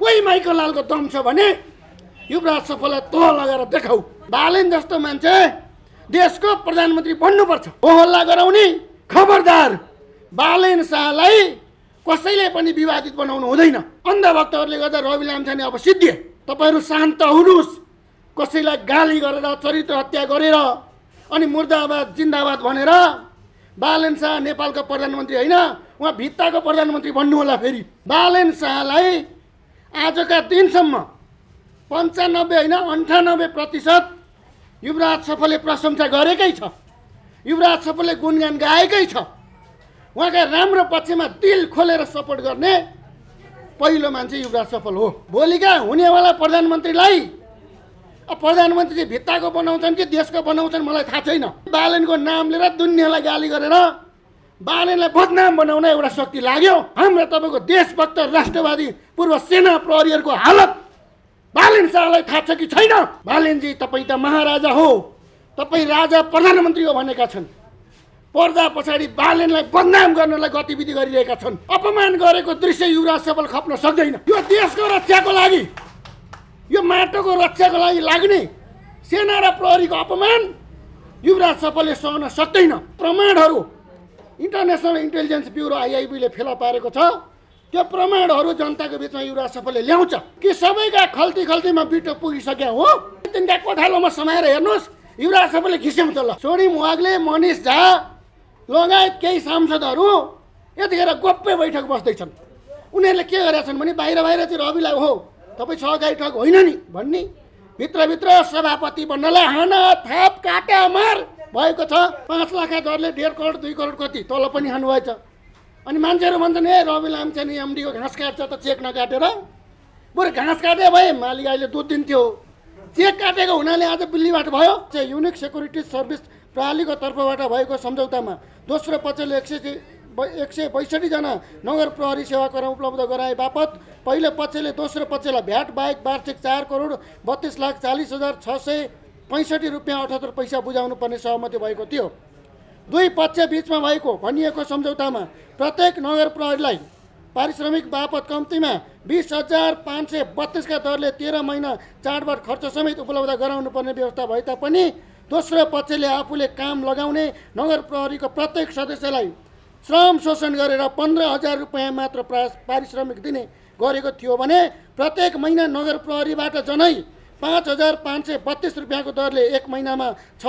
कोही माइकल लालको दम छ भने युवराज सफललाई तह लगाएर देखाऊ। बालेन जस्तो मान्छे देशको प्रधानमन्त्री बन्नुपर्छ। होहल्ला गराउने खबरदार। बालेन शाहलाई कसैले पनि विवादित बनाउनु हुँदैन। अन्धभक्तहरूले गर्दा रवि लामिछाने अब सिद्धिए। तपाईहरू शान्त हुनुहोस्। कसैलाई गाली गरेर चरित्र हत्या गरेर अनि मुर्दाबाद जिन्दाबाद भनेर बालेन शाह नेपालको प्रधानमन्त्री होइन, उहाँ भित्ताको प्रधानमन्त्री बन्नु होला। फेरि बालेन शाहलाई आजका दिनसम्म 95 होइन 98% युवराज सफलले प्रशंसा गरेकै छ। युवराज सफलले गुणगान गाएकै छ। उहाँका राम्रो पक्षमा दिल खोलेर सपोर्ट गर्ने पहिलो मान्छे युवराज सफल हो। भोलिका हुनेवाला प्रधानमन्त्रीलाई प्रधानमन्त्री चाहिँ भित्ताको बनाउँछन् कि देशको बनाउँछन् मलाई थाहा छैन। बालेनको नाम लिएर दुनियाँलाई गाली गरेर बालेनलाई बदनाम बनाउन एउटा शक्ति लाग्यो। हाम्रो तपाईँको देशभक्त राष्ट्रवादी पूर्व सेना प्रहरीहरूको हालत बालेन शाहलाई थाहा छ कि छैन? बालेनजी तपाईँ त महाराजा हो, तपाईँ राजा प्रधानमन्त्री हो भनेका छन्। पर्दा पछाडि बालेनलाई बदनाम गर्नलाई गतिविधि गरिरहेका छन्। अपमान गरेको दृश्य युवराज सफल खप्न सक्दैन। यो देशको रक्षाको लागि, यो माटोको रक्षाको लागि लाग्ने सेना र प्रहरीको अपमान युवराज सफलले सहन सक्दैन। प्रमाणहरू इन्टरनेसनल इन्टेलिजेन्स ब्युरो IIB ले फेला पारेको छ। त्यो प्रमाणहरू जनताको बिचमा युवराज सफलले ल्याउँछ कि सबैका खल्तीमा बिटो पुगिसक्यो हो। तिनका कोठालोमा समाएर हेर्नुहोस्, युवराज सफलले घिस्याउँछ। ल सोनिम वाग्ले, मनिष झा लगायत केही सांसदहरू यतिखेर गोप्य बैठक बस्दैछन्। उनीहरूले के गरेका छन् भने बाहिर चाहिँ रविलाई हो तपाईँ सहकारी ठग होइन नि भन्ने, भित्रभित्र सभापति बन्नलाई हाना थाप काटा मार भएको छ। 5 लाखका दरले 1.5 करोड 2 करोड कति तल पनि हान्नुभएछ। अनि मान्छेहरू भन्छन् ए रवि लामिछाने एमडीको घाँस काट्छ त चेक नकाटेर। बरु घाँस काटे भए मालिक अहिले दुध दिन्थ्यो। चेक काटेको हुनाले आज बिल्लीबाट भयो। युनिक सेक्युरिटी सर्भिस प्रणालीको तर्फबाट भएको सम्झौतामा दोस्रो पक्षले 162 जना नगर प्रहरी सेवा कर उपलब्ध गराए बापत पहिलो पक्षले दोस्रो पक्षलाई भ्याट बाहेक वार्षिक 4 करोड 32,40,665 रुपियाँ 78 पैसा बुझाउनु पर्ने सहमति भएको थियो। दुई पक्ष बीचमा भएको भनिएको सम्झौतामा प्रत्येक नगर प्रहरीलाई पारिश्रमिक बापत कम्तीमा 20,532 का दरले 13 महिना चाडबाड खर्च समेत उपलब्ध गराउनु पर्ने व्यवस्था भए तापनि दोस्रो पक्षले आफूले काम लगाउने नगर प्रहरीको प्रत्येक सदस्यलाई श्रम शोषण गरेर 15,000 रुपियाँ मात्र पारिश्रमिक दिने गरेको थियो भने प्रत्येक महिना नगर प्रहरीबाट जनै 5,532 रुपियाँको दरले एक महिनामा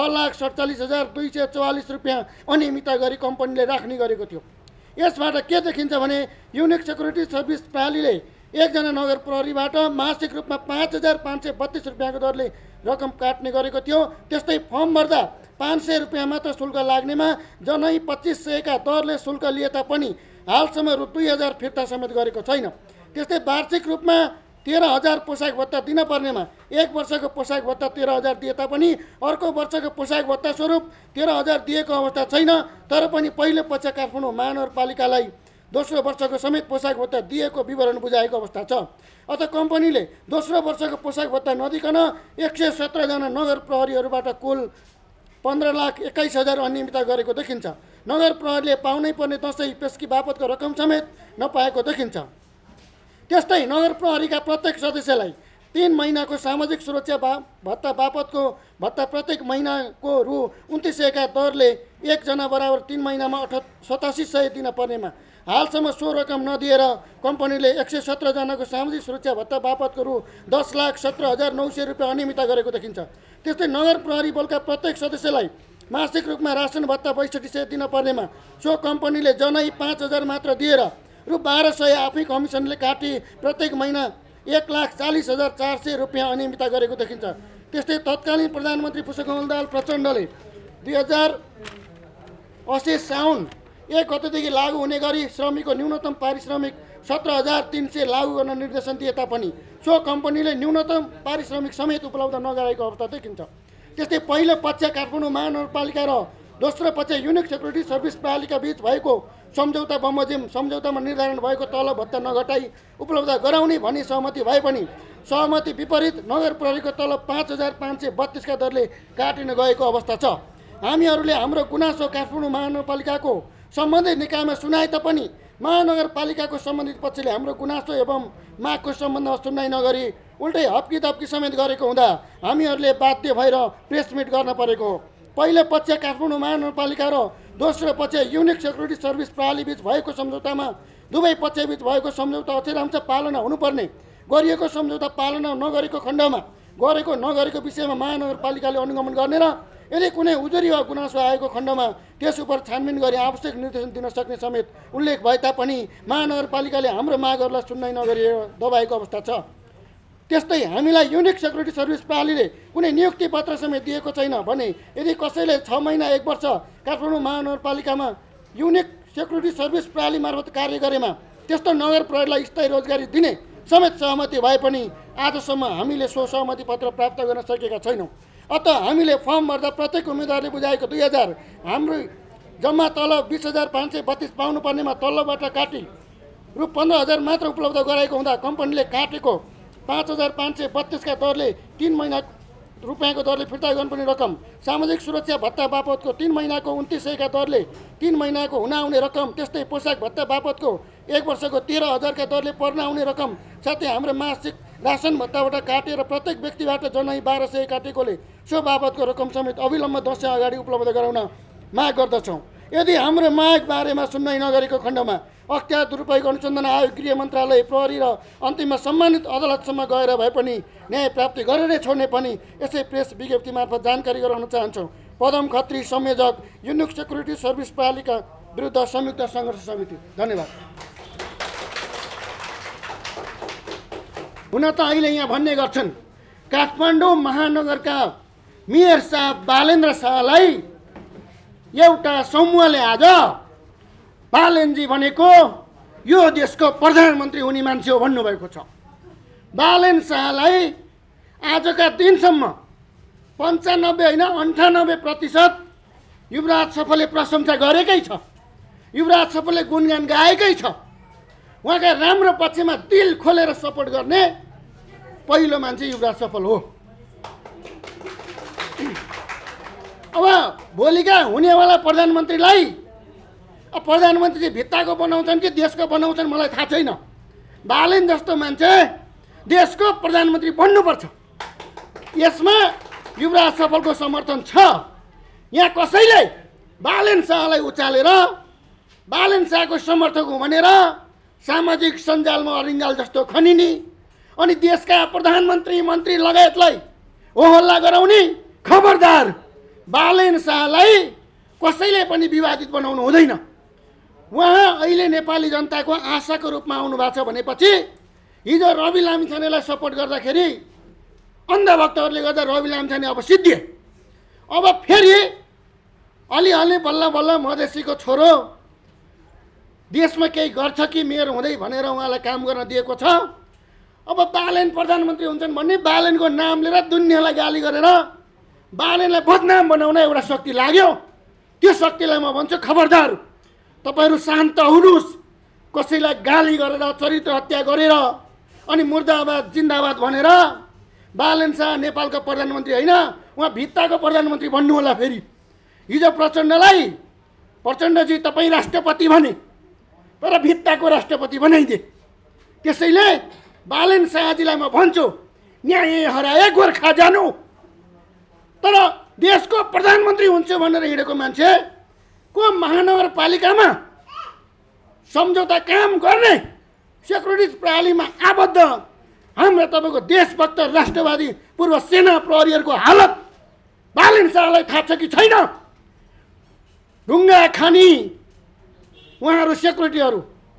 6,47,244 रुपियाँ अनियमितता गरी कम्पनीले राख्ने गरेको थियो। यसबाट के देखिन्छ भने युनिक सेक्युरिटी सर्भिस प्रणालीले एकजना नगर प्रहरीबाट मासिक रूपमा 5,532 रुपियाँको दरले रकम काट्ने गरेको थियो। त्यस्तै फर्म भर्दा 500 रुपियाँ मात्र शुल्क लाग्नेमा जनै 2,500 का दरले शुल्क लिए तापनि हालसम्म रु 2,000 फिर्ता समेत गरेको छैन। त्यस्तै वार्षिक रूपमा 13,000 पोसाक भत्ता दिन पर्नेमा एक वर्षको पोसाक भत्ता 13,000 दिए तापनि अर्को वर्षको पोसाक भत्ता स्वरूप 13,000 दिएको अवस्था छैन। तर पनि पहिलो पक्ष काठमाडौँ महानगरपालिकालाई दोस्रो वर्षको समेत पोसाक भत्ता दिएको विवरण बुझाएको अवस्था छ। अत कम्पनीले दोस्रो वर्षको पोसाक भत्ता नदिकन 117 जना नगर प्रहरीहरूबाट कुल 15,21,000 अनियमितता गरेको देखिन्छ। नगर प्रहरीले पाउनै पर्ने दसैँ पेस्की बापतको रकम समेत नपाएको देखिन्छ। त्यस्तै नगर प्रहरीका प्रत्येक सदस्यलाई 3 महिनाको सामाजिक सुरक्षा भत्ता बापतको भत्ता प्रत्येक महिनाको रु 2,900 का दरले एकजना बराबर 3 महिनामा 87,000 दिन पर्नेमा हालसम्म सो रकम नदिएर कम्पनीले 117 जनाको सामाजिक सुरक्षा भत्ता बापतको रु 10,17,900 रुपियाँ अनियमितता गरेको देखिन्छ। त्यस्तै नगर प्रहरी बलका प्रत्येक सदस्यलाई मासिक रूपमा रासन भत्ता 62,000 दिन पर्नेमा सो कम्पनीले जनै 5,000 मात्र दिएर रु 1,200 आफै कमिसनले काटी प्रत्येक महिना 1,40,400 रुपियाँ अनियमितता गरेको देखिन्छ। त्यस्तै तत्कालीन प्रधानमन्त्री पुष्पकमल दाहाल प्रचण्डले 2080 साउन 1 गतेदेखि लागू हुने गरी श्रमिकको न्यूनतम पारिश्रमिक 17,300 लागू गर्न निर्देशन दिए तापनि सो कम्पनीले न्यूनतम पारिश्रमिक समेत उपलब्ध नगराएको अवस्था देखिन्छ। त्यस्तै पहिलो पक्ष काठमाडौँ महानगरपालिका र दोस्रो पक्ष युनिक सेक्युरिटी सर्भिस प्रणालीका बीच भएको सम्झौता बमोजिम सम्झौतामा निर्धारण भएको तलब भत्ता नघटाई उपलब्ध गराउने भनी सहमति भए पनि सहमति विपरीत नगर प्रहरीको तलब 5,532 का दरले काटिन गएको अवस्था छ। हामीहरूले हाम्रो गुनासो काठमाडौँ महानगरपालिकाको सम्बन्धित निकायमा सुनाए तापनि महानगरपालिकाको सम्बन्धित पक्षले हाम्रो गुनासो एवं मागको सम्बन्धमा सुनवाई नगरी उल्टै हप्की तप्की समेत गरेको हुँदा हामीहरूले बाध्य भएर प्रेस मिट गर्न परेको हो। पहिलो पक्ष काठमाडौँ महानगरपालिका र दोस्रो पक्ष युनिक सेक्युरिटी सर्भिस प्रणालीबीच भएको सम्झौतामा दुवै पक्षबीच भएको सम्झौता अक्षरांश पालना हुनुपर्ने, गरिएको सम्झौता पालना नगरेको खण्डमा गरेको विषयमा महानगरपालिकाले अनुगमन गर्ने र यदि कुनै उजुरी वा गुनासो आएको खण्डमा त्यस उप छानबिन गरी आवश्यक निर्देशन दिन सक्ने समेत उल्लेख भए तापनि महानगरपालिकाले हाम्रो मागहरूलाई सुन्नै नगरी दबाएको अवस्था छ। त्यस्तै हामीलाई युनिक सेक्युरिटी सर्भिस प्रणालीले कुनै नियुक्ति पत्र समेत दिएको छैन भने यदि कसैले 6 महिना 1 वर्ष काठमाडौँ महानगरपालिकामा युनिक सेक्युरिटी सर्भिस प्रणाली मार्फत कार्य गरेमा त्यस्तो नगर प्रहरीलाई स्थायी रोजगारी दिने समेत सहमति भए पनि आजसम्म हामीले सो सहमति पत्र प्राप्त गर्न सकेका छैनौँ। अत हामीले फर्म भर्दा प्रत्येक उम्मेदवारले बुझाएको 2000 हाम्रो जम्मा तलब 20,532 पाउनुपर्नेमा तल्लोबाट काटी रु 15,000 मात्र उपलब्ध गराएको हुँदा कम्पनीले काटेको 5,532 का दरले 3 महिना रुपियाँको दरले फिर्ता गर्नुपर्ने रकम, सामाजिक सुरक्षा भत्ता बापतको 3 महिनाको 2900 का दरले 3 महिनाको हुन आउने रकम, त्यस्तै पोसाक भत्ता बापतको 1 वर्षको 13,000 का दरले पर्न आउने रकम, साथै हाम्रो मासिक रासन भत्ताबाट काटेर प्रत्येक व्यक्तिबाट जनै 1200 काटेकोले सो बापतको रकम समेत अविलम्ब 10 अगाडि उपलब्ध गराउन माग गर्दछौँ। यदि हाम्रो माग बारेमा सुन्नै नगरेको खण्डमा अख्तियार दुरुपयोग अनुसन्धान आयोग, गृह मन्त्रालय, प्रहरी र अन्तिममा सम्मानित अदालतसम्म गएर भए पनि न्याय प्राप्ति गरेरै छोड्ने पनि यसै प्रेस विज्ञप्ति मार्फत जानकारी गराउन चाहन्छौँ। पदम खत्री, संयोजक, युनिक सेक्युरिटी सर्भिस प्रणालीका विरुद्ध संयुक्त सङ्घर्ष समिति। धन्यवाद। हुन त अहिले यहाँ भन्ने गर्छन् काठमाडौँ महानगरका मेयर साहब बालेन्द्र शाहलाई एउटा समूहले आज बालेनजी भनेको यो देशको प्रधानमन्त्री हुने मान्छे हो भन्नुभएको छ। बालेन शाहलाई आजका दिनसम्म 95 होइन 98% युवराज सफलले प्रशंसा गरेकै छ। युवराज सफलले गुणगान गाएकै छ। उहाँका राम्रो पक्षमा दिल खोलेर सपोर्ट गर्ने पहिलो मान्छे युवराज सफल हो। अब भोलिका हुनेवाला प्रधानमन्त्रीलाई प्रधानमन्त्री चाहिँ भित्ताको बनाउँछन् कि देशको बनाउँछन् मलाई थाहा छैन। बालेन जस्तो मान्छे देशको प्रधानमन्त्री बन्नुपर्छ। यसमा युवराज सफलको समर्थन छ। यहाँ कसैले बालेन शाहलाई उचालेर बालेन शाहको समर्थक हो भनेर सामाजिक सञ्जालमा अरिङ्गाल जस्तो खनिने अनि देशका प्रधानमन्त्री मन्त्री लगायतलाई होहल्ला गराउने खबरदार। बालेन शाहलाई कसैले पनि विवादित बनाउनु हुँदैन। उहाँ अहिले नेपाली जनताको आशाको रूपमा आउनु भएको छ भनेपछि हिजो रवि लामिछानेलाई सपोर्ट गर्दाखेरि अन्धभक्तहरूले गर्दा रवि लामिछाने अब सिद्धिए। अब फेरि अलिअलि बल्ल बल्ल मधेसीको छोरो देशमा केही गर्छ कि मेयर हुँदै भनेर उहाँलाई काम गर्न दिएको छ। अब बालेन प्रधानमन्त्री हुन्छन् भन्ने बालेनको नाम लिएर दुनियाँलाई गाली गरेर बालेनलाई बदनाम बनाउन एउटा शक्ति लाग्यो। त्यो शक्तिलाई म भन्छु खबरदार, तपाईहरू शान्त हुनुहोस्। कसैलाई गाली गरेर चरित्र हत्या गरेर अनि मुर्दाबाद जिन्दाबाद भनेर बालेन शाह नेपालको प्रधानमन्त्री होइन, उहाँ भित्ताको प्रधानमन्त्री बन्नु होला। फेरि हिजो प्रचण्डलाई प्रचण्डजी तपाईँ राष्ट्रपति भने तर भित्ताको राष्ट्रपति बनाइदिए। त्यसैले बालेन शाहजीलाई म भन्छु न्याय हराए गोर्खा जानु। तर देशको प्रधानमन्त्री हुन्छ भनेर हिँडेको मान्छे को महानगरपालिकामा सम्झौता काम गर्ने सेक्युरिटी प्रणालीमा आबद्ध हाम्रो तपाईँको देशभक्त राष्ट्रवादी पूर्व सेना प्रहरीहरूको हालत बालेन शाहलाई थाहा छ कि छैन? ढुङ्गा खानी उहाँहरू सेक्युरिटीहरू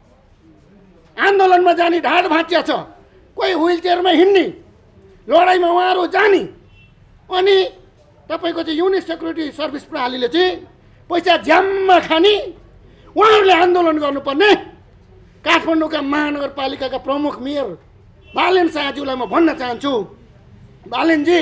आन्दोलनमा जाने ढाड भाँचिया छ, कोही व्हिल चेयरमा हिँड्ने, लडाइँमा उहाँहरू जाने। अनि तपाईँको चाहिँ युनिक सेक्युरिटी सर्भिस प्रणालीले चाहिँ पैसा झ्याम्मा खाने उहाँहरूले आन्दोलन गर्नुपर्ने काठमाडौँका महानगरपालिकाका प्रमुख मेयर बालेन शाहज्यूलाई म भन्न चाहन्छु, बालेनजी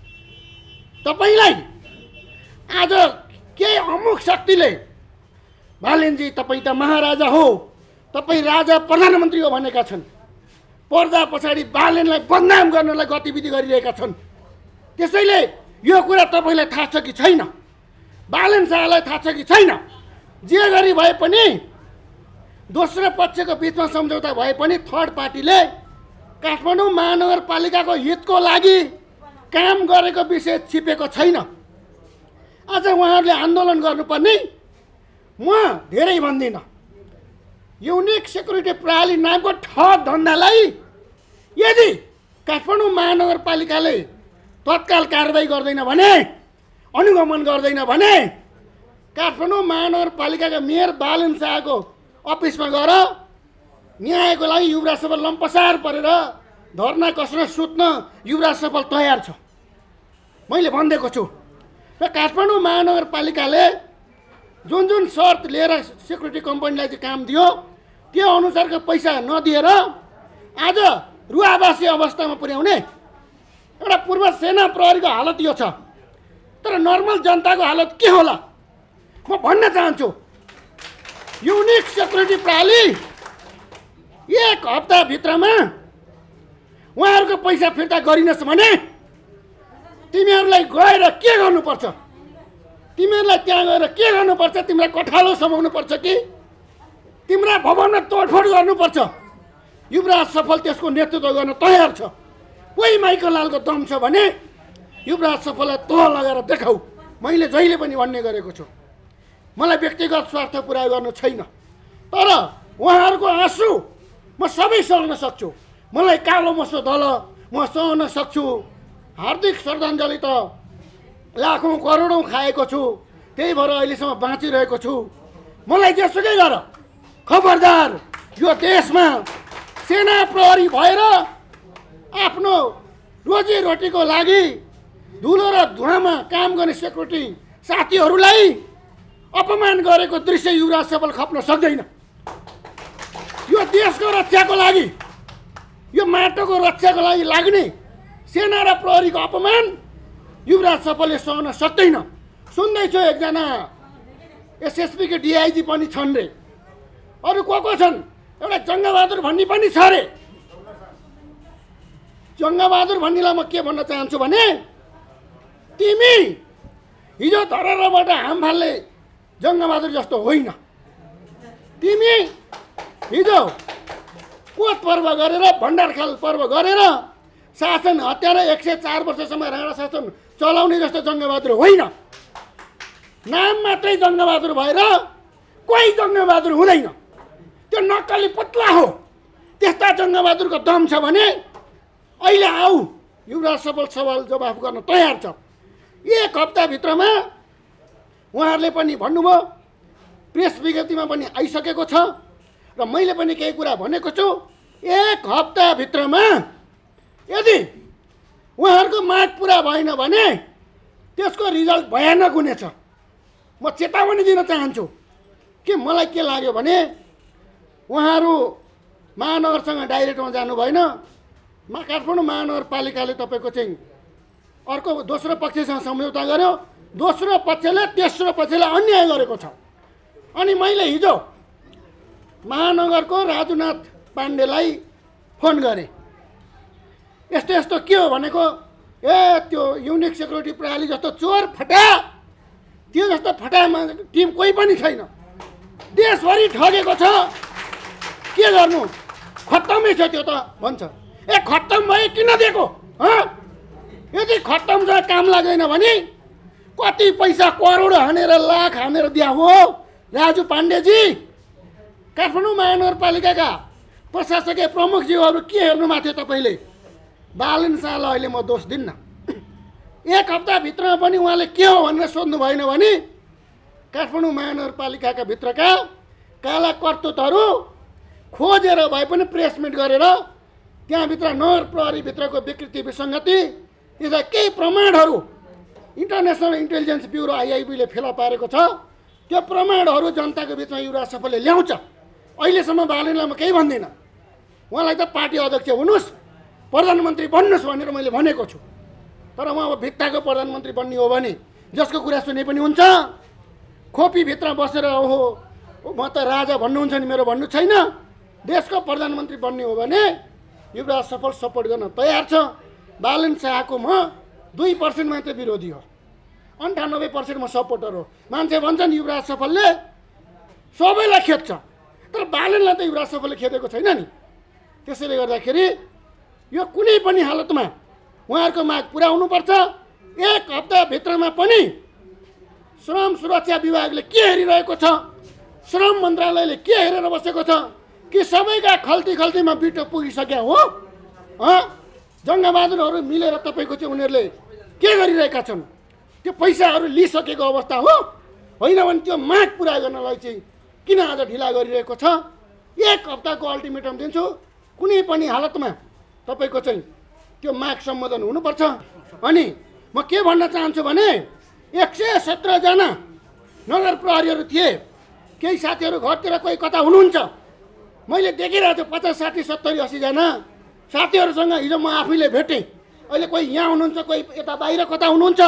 तपाईँलाई आज के अमुक शक्तिले बालेनजी तपाईँ त महाराजा हो, तपाईँ राजा प्रधानमन्त्री हो भनेका छन्। पर्दा पछाडि बालेनलाई बदनाम गर्नलाई गतिविधि गरिरहेका छन्। त्यसैले यो कुरा तपाईँलाई थाहा छ कि छैन? बालेन शाहलाई थाहा छ कि छैन? जे गरी भए पनि दोस्रो पक्षको बिचमा सम्झौता भए पनि थर्ड पार्टीले काठमाडौँ महानगरपालिकाको हितको लागि काम गरेको विषय छिपेको छैन। आज उहाँहरूले आन्दोलन गर्नुपर्ने म धेरै भन्दिनँ। युनिक सेक्युरिटी प्रणाली नामको ठग धन्दालाई यदि काठमाडौँ महानगरपालिकाले तत्काल कारबाही गर्दैन भने, अनुगमन गर्दैन भने काठमाडौँ महानगरपालिकाका मेयर बालन शाहको अफिसमा गएर न्यायको लागि युवराज सफल लम्पसार परेर धर्ना कस्न सुत्न युवराज सफल तयार छ। मैले भनिदिएको छु र काठमाडौँ महानगरपालिकाले जुन जुन शर्त लिएर सेक्युरिटी कम्पनीलाई चाहिँ काम दियो त्यो अनुसारको पैसा नदिएर आज रुवाबासी अवस्थामा पुर्याउने एउटा पूर्व सेना प्रहरीको हालत यो छ। तर नर्मल जनताको हालत के होला म भन्न चाहन्छु। युनिक सेक्युरिटी प्रणाली एक हप्ताभित्रमा उहाँहरूको पैसा फिर्ता गरिनस् भने तिमीहरूलाई गएर के गर्नुपर्छ? तिमीहरूलाई त्यहाँ गएर के गर्नुपर्छ? तिमीलाई कठालो समाउनु पर्छ कि तिम्रा भवनमा तोडफोड गर्नुपर्छ? युवराज सफल त्यसको नेतृत्व गर्न तयार छ। कोही माइकल लालको दम छ भने युवराज सफललाई तह लगाएर देखाऊ। मैले जहिले पनि भन्ने गरेको छु, मलाई व्यक्तिगत स्वार्थ पुरा गर्नु छैन। तर उहाँहरूको आँसु म सबै सहन सक्छु। मलाई कालो मसो दल म सहन सक्छु। हार्दिक श्रद्धाञ्जली त लाखौँ करोडौँ खाएको छु, त्यही भएर अहिलेसम्म बाँचिरहेको छु। मलाई जेसुकै गर, खबरदार यो देशमा सेना प्रहरी भएर आफ्नो रोजीरोटीको लागि धुलो र धुवामा काम गर्ने सेक्युरिटी साथीहरूलाई अपमान गरेको दृश्य युवराज सफल खप्न सक्दैन। यो देशको रक्षाको लागि, यो माटोको रक्षाको लागि लाग्ने सेना र प्रहरीको अपमान युवराज सफलले सहन सक्दैन। सुन्दैछु एकजना एसएसपीको डिआइजी पनि छन् रे, अरू को छन्? एउटा जङ्गबहादुर भन्ने पनि छ रे। जङ्गबहादुर भन्नेलाई म के भन्न चाहन्छु भने तिमी हिजो धरहराबाट हाम फाल्ने जङ्गबहादुर जस्तो होइन। तिमी हिजो कोत पर्व गरेर भण्डारखाल पर्व गरेर शासन हत्याएर 104 वर्षसम्म राणा शासन चलाउने जस्तो जङ्गबहादुर होइन। नाम मात्रै जङ्गबहादुर भएर कोही जङ्गबहादुर हुँदैन। त्यो नक्कली पुत्ला हो। त्यस्ता जङ्गबहादुरको दम छ भने अहिले आऊ, युवराज सफल सवाल जवाफ गर्न तयार छ। एक हप्ताभित्रमा उहाँहरूले पनि भन्नुभयो, प्रेस विज्ञप्तिमा पनि आइसकेको छ र मैले पनि केही कुरा भनेको छु। एक हप्ताभित्रमा यदि उहाँहरूको माग पुरा भएन भने त्यसको रिजल्ट भयानक हुनेछ। म चेतावनी दिन चाहन्छु कि मलाई के लाग्यो भने उहाँहरू महानगरसँग डाइरेक्टमा जानु भएन। काठमाडौँ महानगरपालिकाले तपाईँको चाहिँ अर्को दोस्रो पक्षसँग सम्झौता गर्यो, दोस्रो पक्षले तेस्रो पक्षलाई अन्याय गरेको छ। अनि मैले हिजो महानगरको राजुनाथ पाण्डेलाई फोन गरेँ, यस्तो यस्तो के हो भनेको, ए त्यो युनिक सेक्युरिटी प्रणाली जस्तो चोर फटा, त्यो जस्तो फटामा टिम कोही पनि छैन, देशभरि ठगेको छ, के गर्नु, खत्तमै छ त्यो त भन्छ। ए खत्तम भयो किन दिएको? यदि खत्तम छ काम लाग्दैन भने कति पैसा करोड हानेर लाख हानेर दिया हो राजु पाण्डेजी। काठमाडौँ महानगरपालिकाका प्रशासकीय प्रमुखज्यूहरू के हेर्नुभएको थियो तपाईँले? बालन शाहलाई अहिले म दोष दिन्न। एक हप्ताभित्रमा पनि उहाँले के हो भनेर सोध्नु भएन भने काठमाडौँ महानगरपालिकाका भित्रका काला कर्तुतहरू खोजेर भए पनि प्रेसमिट गरेर त्यहाँभित्र नगर प्रहरीभित्रको विकृति विसङ्गति यस्ता केही प्रमाणहरू इन्टरनेसनल इन्टेलिजेन्स ब्युरो आइआइबीले फेला पारेको छ। त्यो प्रमाणहरू जनताको बिचमा युवराज सफलले ल्याउँछ। अहिलेसम्म बालनलाई म केही भन्दिनँ। उहाँलाई त पार्टी अध्यक्ष हुनुहोस्, प्रधानमन्त्री बन्नुहोस् भनेर मैले भनेको छु। तर म अब भित्ताको प्रधानमन्त्री बन्ने हो भने जसको कुरा सुने पनि हुन्छ, खोपीभित्र बसेर ओहो म त राजा भन्नुहुन्छ नि, मेरो भन्नु छैन। देशको प्रधानमन्त्री बन्ने हो भने युवराज सफल सपोर्ट गर्न तयार छ। बालन शाहको म 2% मात्रै विरोधी हो, 98% म सपोर्टर हो। मान्छे भन्छन् युवराज सफलले सबैलाई खेद्छ, तर बालनलाई त युवराज सफलले खेदेको छैन नि। त्यसैले गर्दाखेरि यो कुनै पनि हालतमा उहाँहरूको माग पुरा हुनुपर्छ। एक हप्ताभित्रमा पनि श्रम सुरक्षा विभागले के हेरिरहेको छ, श्रम मन्त्रालयले के हेरेर बसेको छ कि सबैका खल्तीमा बिटो पुगिसक्यो हो? जङ्गबहादुरहरू मिलेर तपाईँको चाहिँ उनीहरूले के गरिरहेका छन्? त्यो पैसाहरू लिइसकेको अवस्था हो होइन भने त्यो माग पुरा गर्नलाई चाहिँ किन आज ढिला गरिरहेको छ? एक हप्ताको अल्टिमेटम दिन्छु, कुनै पनि हालतमा तपाईँको चाहिँ त्यो माग सम्बोधन हुनुपर्छ। अनि म के भन्न चाहन्छु भने 117 जना नगर प्रहरीहरू थिए। केही साथीहरू घरतिर कोही कता हुनुहुन्छ, मैले देखिरहेको छु 50, 60, 70, 80 जना साथीहरूसँग हिजो म आफैले भेटेँ। अहिले कोही यहाँ हुनुहुन्छ, कोही यता बाहिर कता हुनुहुन्छ।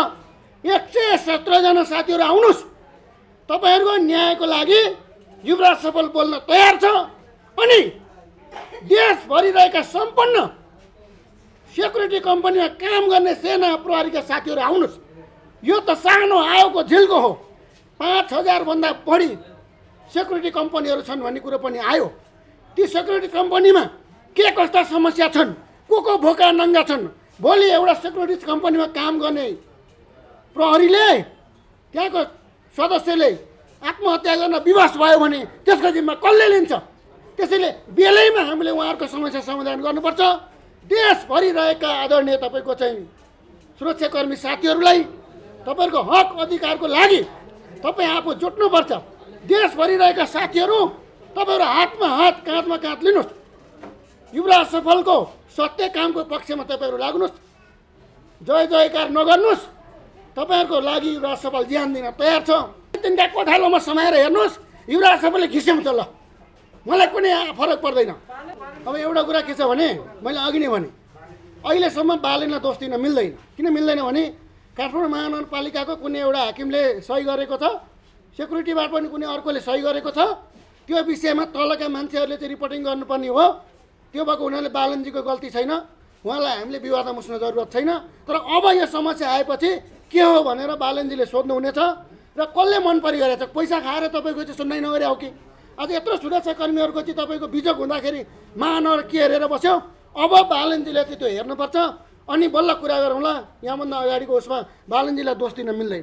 117 जना साथीहरू आउनुहोस्, तपाईँहरूको न्यायको लागि युवराज सफल बोल्न तयार छ। अनि देशभरि रहेका सम्पन्न सेक्युरिटी कम्पनीमा काम गर्ने सेना प्रहरीका साथीहरू आउनुहोस्। यो त सानो आयोगको झिल्को हो। 5000 भन्दा बढी सेक्युरिटी कम्पनीहरू छन् भन्ने कुरो पनि आयो। ती सेक्युरिटी कम्पनीमा के कस्ता समस्या छन्, को भोका नङ्गा छन्। भोलि एउटा सेक्युरिटी कम्पनीमा काम गर्ने प्रहरीले त्यहाँको सदस्यले आत्महत्या गर्न विवश भयो भने त्यसको जिम्मा कसले लिन्छ? त्यसैले बेलैमा हामीले उहाँहरूको समस्या समाधान गर्नुपर्छ। देशभरि रहेका आदरणीय तपाईँको चाहिँ सुरक्षाकर्मी साथीहरूलाई तपाईँहरूको हक अधिकारको लागि तपाईँ आफू जुट्नुपर्छ। देशभरि रहेका साथीहरू तपाईँहरू हातमा हात काँधमा काँध लिनुहोस्। युवराज सफलको सत्य कामको पक्षमा तपाईँहरू लाग्नुहोस्। जय जयकार नगर्नुहोस्। तपाईँहरूको लागि युवराज सफल ज्यान दिन तयार छ। तिनवटा कोठालोमा समाएर हेर्नुहोस्, युवराज सफलले घिस्याउँछ। ल मलाई कुनै फरक पर्दैन। अब एउटा कुरा के छ भने मैले अघि नै भने अहिलेसम्म बालनलाई दोष दिन मिल्दैन। किन मिल्दैन भने काठमाडौँ महानगरपालिकाको कुनै एउटा हाकिमले सही गरेको छ, सेक्युरिटीबाट पनि कुनै अर्कोले सही गरेको छ। त्यो विषयमा तलका मान्छेहरूले चाहिँ रिपोर्टिङ गर्नुपर्ने हो। त्यो भएको हुनाले बालनजीको गल्ती छैन, उहाँलाई हामीले विवादमा मुस्न जरुरत छैन। तर अब यो समस्या आएपछि के हो भनेर बालनजीले सोध्नुहुनेछ र कसले मन परिरहेछ। पैसा खाएर तपाईँको चाहिँ सुन्नै नगरे हो कि? आज यत्रो सुरक्षाकर्मीहरूको चाहिँ तपाईँको बिजोग हुँदाखेरि महानगर के हेरेर बस्यो? अब बालनजीले चाहिँ त्यो हेर्नुपर्छ। अनि बल्ल कुरा गरौँला। यहाँभन्दा अगाडिको उसमा बालनजीलाई दोष दिन मिल्दैन।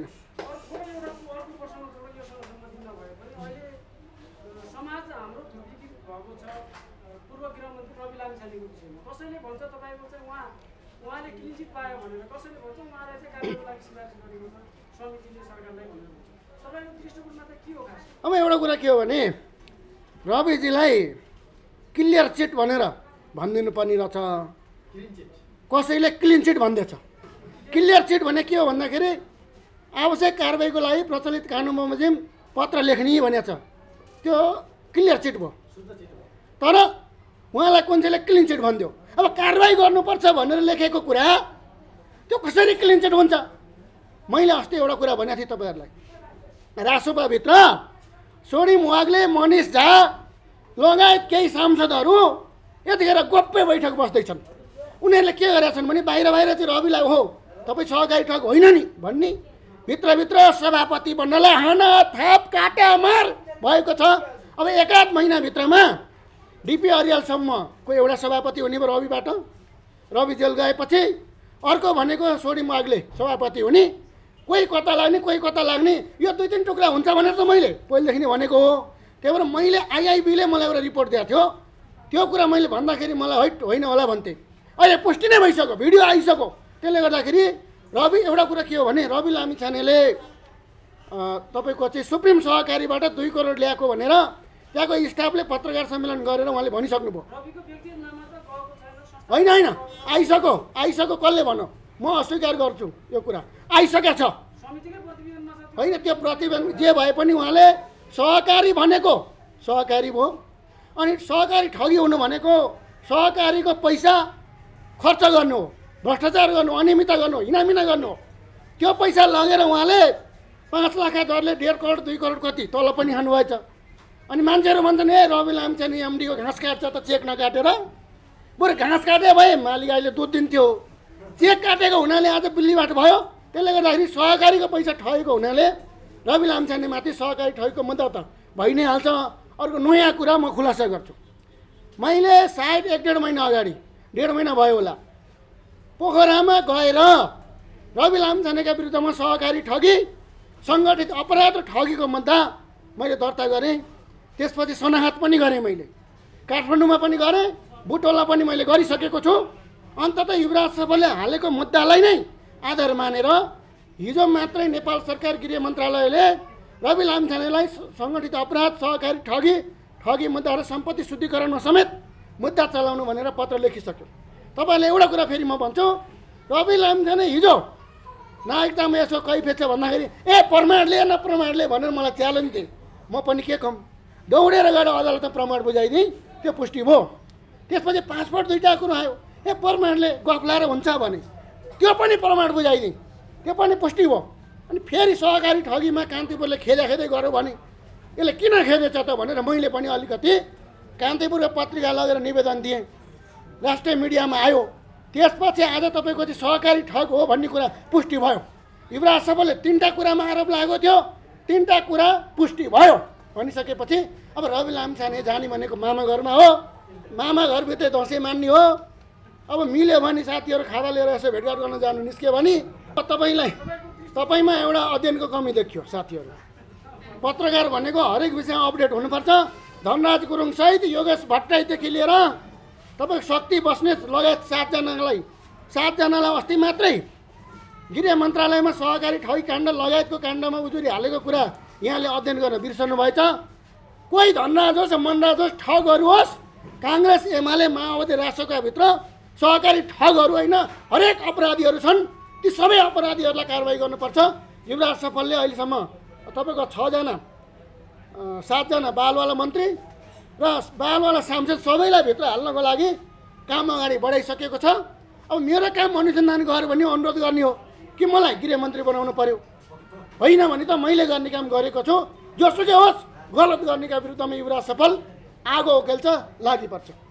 अब एउटा कुरा के हो भने रविजीलाई क्लियर चिट भनेर भनिदिनु पर्ने रहेछ। कसैले क्लिन चिट भन्दैछ। क्लियर चिट भने के हो भन्दाखेरि आवश्यक कारबाहीको लागि प्रचलित कानुन बमोजिम पत्र लेख्ने भनेको छ। त्यो क्लियर चिट भयो। तर उहाँलाई कुन चाहिँले क्लिन चिट भनिदियो। अब कारबाही गर्नुपर्छ भनेर लेखेको कुरा त्यो कसरी क्लिन चिट हुन्छ? मैले अस्ति एउटा कुरा भनेको थिएँ तपाईँहरूलाई। रासोपाभित्र सोनिम वाग्ले, मनिष झा लगायत केही सांसदहरू यतिखेर गोप्य बैठक बस्दैछन्। उनीहरूले के गरेका छन् भने बाहिर चाहिँ रविलाई हो तपाईँ सहकारी ठग होइन नि भन्ने, भित्रभित्र सभापति बन्नलाई हान थाप काटा मार भएको छ। अब एकाध महिनाभित्रमा डिपी अरियालसम्मको एउटा सभापति हुने भयो रविबाट। रवि जेल गएपछि अर्को भनेको सोनिम वाग्ले सभापति हुने। कोही कता लाग्ने कोही कता लाग्ने, यो 2-3 टुक्रा हुन्छ भनेर त मैले पहिलेदेखि नै भनेको हो। त्यही भएर मैले आइआइबीले मलाई एउटा रिपोर्ट दिएको थियो। त्यो कुरा मैले भन्दाखेरि मलाई हैट होइन होला भन्थे। अहिले पुष्टि नै भइसक्यो, भिडियो आइसक्यो। त्यसले गर्दाखेरि रवि एउटा कुरा के हो भने रवि लामिछानेले तपाईँको चाहिँ सुप्रिम सहकारीबाट 2 करोड ल्याएको भनेर त्यहाँको स्टाफले पत्रकार सम्मेलन गरेर उहाँले भनिसक्नुभयो। होइन आइसक्यो। कसले भन्यो? म अस्वीकार गर्छु यो कुरा। आइसकेको छ होइन। त्यो प्रतिवेदन जे भए पनि उहाँले सहकारी भनेको सहकारी भयो। अनि सहकारी ठगी हुनु भनेको सहकारीको पैसा खर्च गर्नु हो, भ्रष्टाचार गर्नु, अनियमितता गर्नु, हिनामिना गर्नु हो। त्यो पैसा लगेर उहाँले 5 लाख दरले 1.5 करोड 2 करोड कति तल पनि खानुभएछ। अनि मान्छेहरू भन्छन् ए रवि लामिछाने एमडीको घाँस काट्छ त चेक नकाटेर। बरु घाँस काटे भए मालिक अहिले दुध दिन्थ्यो। चेक काटेको हुनाले आज बिल्लीबाट भयो। त्यसले गर्दाखेरि सहकारीको पैसा ठगेको हुनाले रवि लामिछानेमाथि सहकारी ठगीको मुद्दा त भइ नै हाल्छ। अर्को नयाँ कुरा म खुलासा गर्छु। मैले सायद 1.5 महिना अगाडि 1.5 महिना भयो होला पोखरामा गएर रवि लामिछानेका विरुद्धमा सहकारी ठगी सङ्गठित अपराध र ठगीको मुद्दा मैले दर्ता गरेँ। त्यसपछि सनाहात पनि गरेँ, मैले काठमाडौँमा पनि गरेँ, बुटोलमा पनि मैले गरिसकेको छु। अन्ततः युवराज सफलले हालेको मुद्दालाई नै आधार मानेर हिजो मात्रै नेपाल सरकार गृह मन्त्रालयले रवि लामिछानेलाई सङ्गठित अपराध सहकारी ठगी मुद्दा र सम्पत्ति शुद्धिकरणमा समेत मुद्दा चलाउनु भनेर पत्र लेखिसक्यो। तपाईँले एउटा कुरा फेरि म भन्छु, रवि लामिछाने हिजो नागरिकतामा यसो कैफियत छ भन्दाखेरि प्रमाणले न प्रमाणले भनेर मलाई च्यालेन्ज दिए। म पनि के कम दौडेर गएर अदालतमा प्रमाण बुझाइदिएँ, त्यो पुष्टि भयो। त्यसपछि पासपोर्ट 2टा कुरो आयो, प्रमाणले गफ लाएर हुन्छ भने त्यो पनि प्रमाण बुझाइदिएँ, त्यो पनि पुष्टि भयो। अनि फेरि सहकारी ठगीमा कान्तिपुरले खेदै गर्यो भने यसले किन खेदेछ त भनेर मैले पनि अलिकति कान्तिपुरको पत्रिका लगेर निवेदन दिएँ, राष्ट्रिय मिडियामा आयो। त्यसपछि आज तपाईँको चाहिँ सहकारी ठग हो भन्ने कुरा पुष्टि भयो। युवराज सफलले 3टा कुरामा आरोप लागेको थियो, 3टा कुरा पुष्टि भयो भनिसकेपछि अब रवि लामिछाने जाने भनेको मामा घरमा हो, मामा घरभित्रै दसैँ मान्ने हो। अब मिल्यो भने साथीहरू खाजा लिएर यसो भेटघाट गर्न जानु निस्क्यो भने तपाईँमा एउटा अध्ययनको कमी देखियो साथीहरू। पत्रकार भनेको हरेक विषयमा अपडेट हुनुपर्छ। धनराज गुरुङ सहित योगेश भट्टराईदेखि लिएर तपाईँको शक्ति बस्नेत लगायत 7जनालाई अस्ति मात्रै गृह मन्त्रालयमा सहकारी ठगी काण्ड लगायतको काण्डमा उजुरी हालेको कुरा यहाँले अध्ययन गर्न बिर्सनु भएछ। कोही धनराज होस् मनराज होस् ठगहरू होस्, काङ्ग्रेस एमाले माओवादी राष्ट्रकाभित्र सहकारी ठगहरू होइन, हरेक अपराधीहरू छन्। ती सबै अपराधीहरूलाई कारवाही गर्नुपर्छ। युवराज सफलले अहिलेसम्म तपाईँको 7जना बालवाला मन्त्री र बालवाला सांसद सबैलाई भित्र हाल्नको लागि काम अगाडि बढाइसकेको छ। अब मेरो काम अनुसन्धान गऱ्यो भने अनुरोध गर्ने हो कि मलाई गृहमन्त्री बनाउनु पर्यो, होइन भने त मैले गर्ने काम गरेको छु। जोसुकै होस्, गलत गर्नेका विरुद्धमा युवराज सफल आगो उकेल्छ, लागि पर्छ।